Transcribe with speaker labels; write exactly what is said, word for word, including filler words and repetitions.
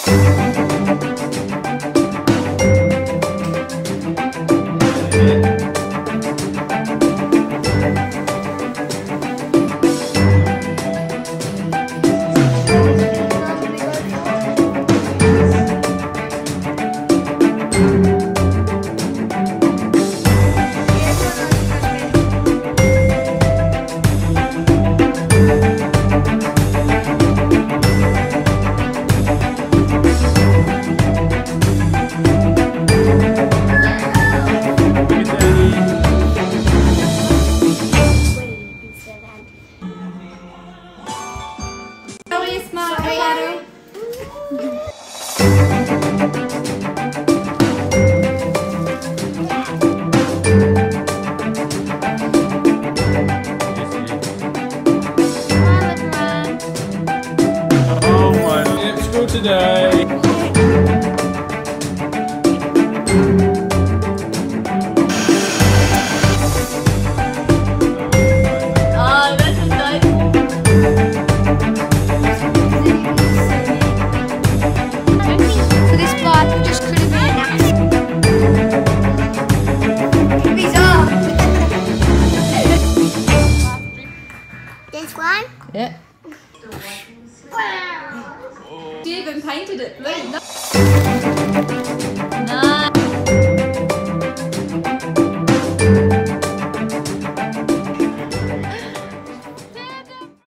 Speaker 1: Today.
Speaker 2: Oh, that's a nice.
Speaker 3: For this part, we just could have been These are. This one?
Speaker 2: Yeah. She even painted it blue.